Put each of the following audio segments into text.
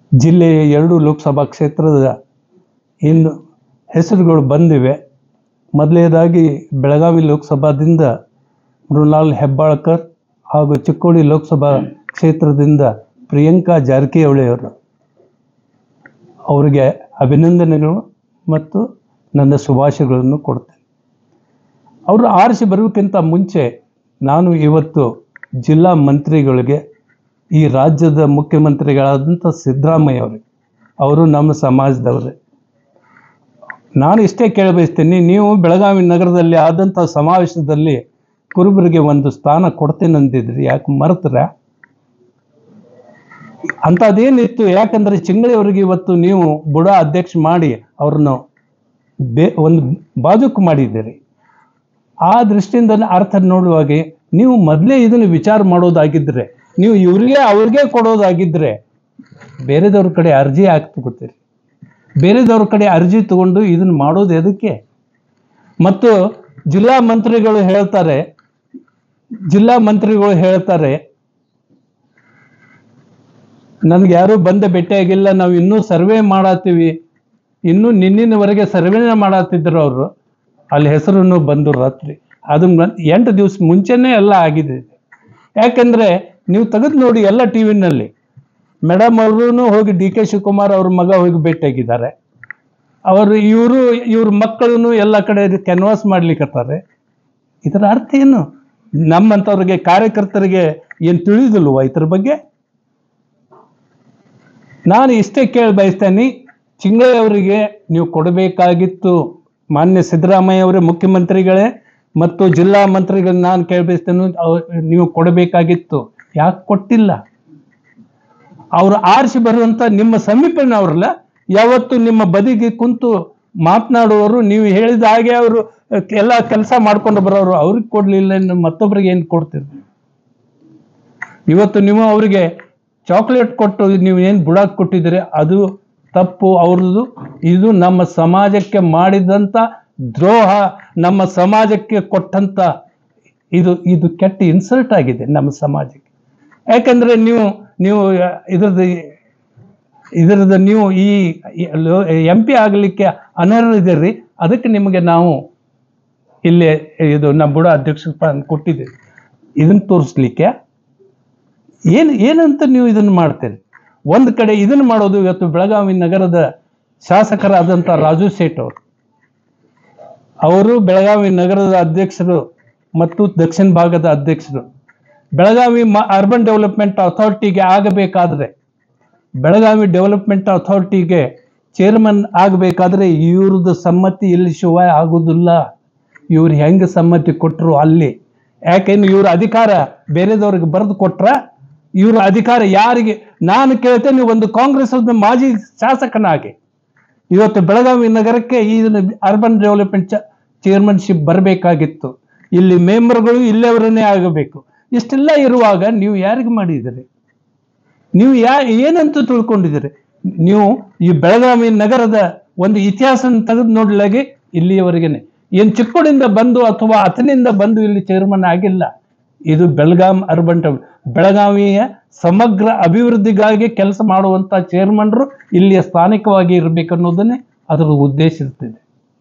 ಜಿಲ್ಲೆಯ 2 ಲೋಕಸಭಾ ಕ್ಷೇತ್ರದ ಇನ್ನು ಹೆಸರುಗಳು ಬಂದಿವೆ. ಮೊದಲನೇದಾಗಿ ಬೆಳಗಾವಿ ಲೋಕಸಭಾದಿಂದ ಮೃಣಾಲ್ ಹೆಬ್ಬಾಳ್ಕರ್ ಹಾಗೂ ಚಿಕ್ಕೋಡಿ ಲೋಕಸಭಾ ಕ್ಷೇತ್ರದಿಂದ ಪ್ರಿಯಾಂಕಾ ಜಾರಕಿಹೊಳಿ ಅವರು. ಅವರಿಗೆ ಅಭಿನಂದನೆಗಳು ಮತ್ತು ನನ್ನ ಶುಭಾಶಯಗಳನ್ನು ಕೊಡ್ತೇನೆ. ಅವರು ಆರಿಸಿ ಬರೋಕ್ಕಿಂತ ಮುಂಚೆ ನಾನು ಇವತ್ತು ಜಿಲ್ಲಾ ಮಂತ್ರಿಗಳಿಗೆ, ಈ ರಾಜ್ಯದ ಮುಖ್ಯಮಂತ್ರಿಗಳಾದಂಥ ಸಿದ್ದರಾಮಯ್ಯ ಅವರು ನಮ್ಮ ಸಮಾಜದವರೇ, ನಾನು ಇಷ್ಟೇ ಕೇಳಬಯಸ್ತೀನಿ, ನೀವು ಬೆಳಗಾವಿ ನಗರದಲ್ಲಿ ಆದಂಥ ಸಮಾವೇಶದಲ್ಲಿ ಕುರುಬರಿಗೆ ಒಂದು ಸ್ಥಾನ ಕೊಡ್ತೇನೆಂದಿದ್ರಿ, ಯಾಕೆ ಮರೆತರ? ಅಂಥದ್ದೇನಿತ್ತು? ಯಾಕಂದರೆ ಚಿಂಗಳಿಯವರಿಗೆ ಇವತ್ತು ನೀವು ಬುಡ ಅಧ್ಯಕ್ಷ ಮಾಡಿ ಅವ್ರನ್ನು ಒಂದು ಬಾಜೂಕು ಮಾಡಿದ್ದೀರಿ. ಆ ದೃಷ್ಟಿಯಿಂದ ಅರ್ಥ ನೋಡುವಾಗ ನೀವು ಮೊದಲೇ ಇದನ್ನು ವಿಚಾರ ಮಾಡೋದಾಗಿದ್ದರೆ, ನೀವು ಅವ್ರಿಗೆ ಕೊಡೋದಾಗಿದ್ದರೆ ಬೇರೆದವ್ರ ಕಡೆ ಅರ್ಜಿ ಹಾಕಿ ತಗೋತೀರಿ. ಬೇರೆದವ್ರ ಕಡೆ ಅರ್ಜಿ ತಗೊಂಡು ಇದನ್ನು ಮಾಡೋದು ಎದಕ್ಕೆ? ಮತ್ತು ಜಿಲ್ಲಾ ಮಂತ್ರಿಗಳು ಹೇಳ್ತಾರೆ ನನಗೆ ಯಾರೂ ಬಂದ ಭೇಟಿಯಾಗಿಲ್ಲ, ನಾವು ಇನ್ನೂ ಸರ್ವೆ ಮಾಡತ್ತೀವಿ. ಇನ್ನೂ ನಿನ್ನಿನವರೆಗೆ ಸರ್ವೆನೇ ಮಾಡತ್ತಿದ್ರು ಅವರು. ಅಲ್ಲಿ ಹೆಸರನ್ನು ಬಂದು ರಾತ್ರಿ ಅದು 8 ದಿವಸ ಮುಂಚೆನೇ ಎಲ್ಲ ಆಗಿದೆ. ಯಾಕೆಂದರೆ ನೀವು ತೆಗೆದು ನೋಡಿ ಎಲ್ಲ ಟಿ ವಿನಲ್ಲಿ ಮೇಡಮ್ ಅವ್ರೂ ಹೋಗಿ ಡಿ ಕೆ ಶಿವಕುಮಾರ್ ಅವ್ರ ಮಗ ಹೋಗಿ ಭೇಟಿಯಾಗಿದ್ದಾರೆ. ಇವ್ರ ಮಕ್ಕಳನ್ನು ಎಲ್ಲ ಕಡೆ ಕ್ಯಾನ್ವಾಸ್ ಮಾಡ್ಲಿಕ್ಕತ್ತಾರೆ. ಇದರ ಅರ್ಥ ಏನು? ನಮ್ಮಂಥವ್ರಿಗೆ ಕಾರ್ಯಕರ್ತರಿಗೆ ಏನು ತಿಳಿದಿಲ್ವ ಇದ್ರ ಬಗ್ಗೆ? ನಾನು ಇಷ್ಟೇ ಕೇಳಿ ಬಯಸ್ತೇನೆ, ಚಿಂಗಳಿಯವರಿಗೆ ನೀವು ಕೊಡಬೇಕಾಗಿತ್ತು. ಮಾನ್ಯ ಸಿದ್ದರಾಮಯ್ಯ ಅವರೇ ಮುಖ್ಯಮಂತ್ರಿಗಳೇ ಮತ್ತು ಜಿಲ್ಲಾ ಮಂತ್ರಿಗಳನ್ನ ನಾನು ಕೇಳಬಯಸ್ತೇನೆ, ನೀವು ಕೊಡಬೇಕಾಗಿತ್ತು. ಯಾಕೆ ಕೊಟ್ಟಿಲ್ಲ? ಅವರು ಆರಿಸಿ ಬರುವಂಥ ನಿಮ್ಮ ಸಮೀಪನವ್ರಲ್ಲ, ಯಾವತ್ತು ನಿಮ್ಮ ಬದಿಗೆ ಕುಂತು ಮಾತನಾಡುವವರು, ನೀವು ಹೇಳಿದ ಹಾಗೆ ಅವರು ಎಲ್ಲ ಕೆಲಸ ಮಾಡ್ಕೊಂಡು ಬರೋರು, ಅವ್ರಿಗೆ ಕೊಡಲಿಲ್ಲ, ಮತ್ತೊಬ್ಬರಿಗೆ ಏನು ಕೊಡ್ತೀರಿ? ಇವತ್ತು ನೀವು ಅವರಿಗೆ ಚಾಕ್ಲೇಟ್ ಕೊಟ್ಟು ನೀವು ಏನು ಬುಡಾಕ್ ಕೊಟ್ಟಿದ್ದೀರಿ ಅದು ತಪ್ಪು ಅವ್ರದ್ದು. ಇದು ನಮ್ಮ ಸಮಾಜಕ್ಕೆ ಮಾಡಿದಂಥ ದ್ರೋಹ, ನಮ್ಮ ಸಮಾಜಕ್ಕೆ ಕೊಟ್ಟಂಥ ಇದು ಕೆಟ್ಟ ಇನ್ಸಲ್ಟ್ ಆಗಿದೆ ನಮ್ಮ ಸಮಾಜಕ್ಕೆ. ಯಾಕಂದರೆ ನೀವು ಇದರದ್ದು ನೀವು ಈ MP ಆಗಲಿಕ್ಕೆ ಅನರ್ಹರಿದ್ದೀರಿ. ಅದಕ್ಕೆ ನಿಮಗೆ ನಾವು ಇಲ್ಲಿ ನಮ್ಮ ಬುಡ ಅಧ್ಯಕ್ಷ ಕೊಟ್ಟಿದ್ದೀವಿ. ಇದನ್ನು ತೋರಿಸ್ಲಿಕ್ಕೆ ಏನಂತ ನೀವು ಇದನ್ನು ಮಾಡ್ತೀರಿ? ಒಂದು ಕಡೆ ಇದನ್ನು ಮಾಡೋದು. ಇವತ್ತು ಬೆಳಗಾವಿ ನಗರದ ಶಾಸಕರಾದಂಥ ರಾಜು ಸೇಠ್ ಅವರು ಬೆಳಗಾವಿ ನಗರದ ಅಧ್ಯಕ್ಷರು ಮತ್ತು ದಕ್ಷಿಣ ಭಾಗದ ಅಧ್ಯಕ್ಷರು. ಬೆಳಗಾವಿ ಅರ್ಬನ್ ಡೆವಲಪ್ಮೆಂಟ್ ಅಥಾರಿಟಿಗೆ ಆಗಬೇಕಾದ್ರೆ, ಬೆಳಗಾವಿ ಡೆವಲಪ್ಮೆಂಟ್ ಅಥಾರಿಟಿಗೆ ಚೇರ್ಮನ್ ಆಗಬೇಕಾದ್ರೆ ಇವ್ರದ್ದು ಸಮ್ಮತಿ ಇಲ್ಲಿ ಶಿವ ಆಗೋದಿಲ್ಲ. ಇವ್ರು ಹೆಂಗೆ ಸಮ್ಮತಿ ಕೊಟ್ಟರು ಅಲ್ಲಿ? ಯಾಕೆಂದ್ರೆ ಇವ್ರ ಅಧಿಕಾರ ಬೇರೆದವ್ರಿಗೆ ಬರೆದು ಕೊಟ್ರ, ಇವ್ರ ಅಧಿಕಾರ ಯಾರಿಗೆ? ನಾನು ಕೇಳ್ತೇನೆ, ಒಂದು ಕಾಂಗ್ರೆಸ್ ಮಾಜಿ ಶಾಸಕನಾಗಿ ಇವತ್ತು ಬೆಳಗಾವಿ ನಗರಕ್ಕೆ ಈ ಅರ್ಬನ್ ಡೆವಲಪ್ಮೆಂಟ್ ಚೇರ್ಮನ್ಶಿಪ್ ಬರಬೇಕಾಗಿತ್ತು. ಇಲ್ಲಿ ಮೆಂಬರ್ಗಳು ಇಲ್ಲಿಯವರನ್ನೇ ಆಗಬೇಕು. ಇಷ್ಟೆಲ್ಲ ಇರುವಾಗ ನೀವು ಯಾರಿಗೆ ಮಾಡಿದ್ದೀರಿ? ನೀವು ಏನಂತ ತಿಳ್ಕೊಂಡಿದ್ದೀರಿ? ನೀವು ಈ ಬೆಳಗಾವಿ ನಗರದ ಒಂದು ಇತಿಹಾಸ ತೆಗೆದು ನೋಡ್ಲಾಗೆ ಇಲ್ಲಿಯವರೆಗೇನೆ ಏನು ಚಿಕ್ಕೋಡಿಂದ ಬಂದು ಅಥವಾ ಅತನಿಂದ ಬಂದು ಇಲ್ಲಿ ಚೇರ್ಮನ್ ಆಗಿಲ್ಲ. ಇದು ಬೆಳಗಾವಿಯ ಸಮಗ್ರ ಅಭಿವೃದ್ಧಿಗಾಗಿ ಕೆಲಸ ಮಾಡುವಂಥ ಚೇರ್ಮನ್ರು ಇಲ್ಲಿಯ ಸ್ಥಾನಿಕವಾಗಿ ಇರಬೇಕನ್ನೋದನ್ನೇ ಅದರ ಉದ್ದೇಶ ಇರ್ತದೆ.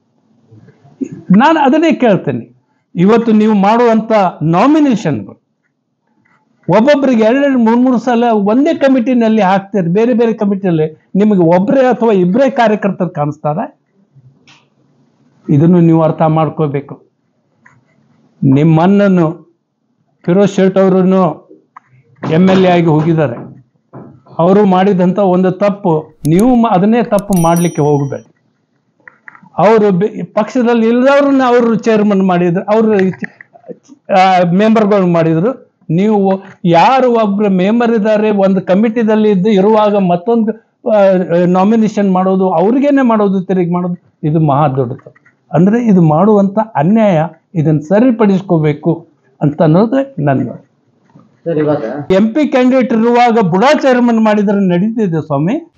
ನಾನು ಅದನ್ನೇ ಕೇಳ್ತೇನೆ. ಇವತ್ತು ನೀವು ಮಾಡುವಂಥ ನಾಮಿನೇಷನ್ಗಳು ಒಬ್ಬೊಬ್ಬರಿಗೆ 2-3 ಸಲ ಒಂದೇ ಕಮಿಟಿನಲ್ಲಿ ಹಾಕ್ತೀರಿ. ಬೇರೆ ಬೇರೆ ಕಮಿಟಿಯಲ್ಲಿ ನಿಮಗೆ ಒಬ್ಬರೇ ಅಥವಾ ಇಬ್ಬರೇ ಕಾರ್ಯಕರ್ತರು ಕಾಣಿಸ್ತಾರೆ. ಇದನ್ನು ನೀವು ಅರ್ಥ ಮಾಡ್ಕೋಬೇಕು. ನಿಮ್ಮನ್ನನ್ನು ಫಿರೋಜ್ ಶೇಟ್ ಅವರನ್ನು MLA ಆಗಿ ಹೋಗಿದ್ದಾರೆ. ಅವರು ಮಾಡಿದಂಥ ಒಂದು ತಪ್ಪು, ನೀವು ಅದನ್ನೇ ತಪ್ಪು ಮಾಡಲಿಕ್ಕೆ ಹೋಗಬೇಡಿ. ಅವರು ಪಕ್ಷದಲ್ಲಿ ಇಲ್ಲದವ್ರನ್ನ ಅವರು ಚೇರ್ಮನ್ ಮಾಡಿದ್ರು, ಅವರು ಮೆಂಬರ್ಗಳು ಮಾಡಿದರು. ನೀವು ಯಾರು ಒಬ್ಬರು ಮೆಂಬರ್ ಇದ್ದಾರೆ ಒಂದು ಕಮಿಟಿದಲ್ಲಿ ಇರುವಾಗ ಮತ್ತೊಂದು ನಾಮಿನೇಷನ್ ಮಾಡೋದು, ಅವ್ರಿಗೇನೆ ಮಾಡೋದು, ತಿರುಗಿ ಮಾಡೋದು, ಇದು ಮಹಾ ದೊಡ್ಡದು. ಅಂದರೆ ಇದು ಮಾಡುವಂಥ ಅನ್ಯಾಯ. ಇದನ್ನು ಸರಿಪಡಿಸ್ಕೋಬೇಕು ಅಂತ ಅನ್ನೋದು ನನ್ನ. MP ಕ್ಯಾಂಡಿಡೇಟ್ ಇರುವಾಗ ಬುಡಾ ಚೇರ್ಮನ್ ಮಾಡಿದ್ರೆ ನಡೀತಿದೆ ಸ್ವಾಮಿ.